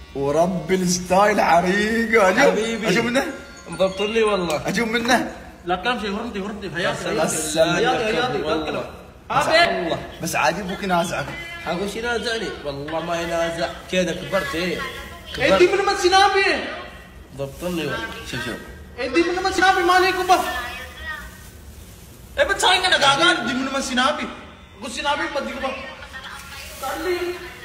ورب الستايل حريقه. حبيبي اشوف منه مضبطني والله. اشوف منه. لا كلام شيء وردي حياتي والله والله. بس عادي ابوك ينازعك. حقوش ينازعني والله ما ينازع كذا كبرت. ايه ادي من ما سنابي ضبطني والله. شوف ادي من ما سنابي مالك وبا بتساوي انا قاعد ادي من ما سنابي قول سنابي بدي وبا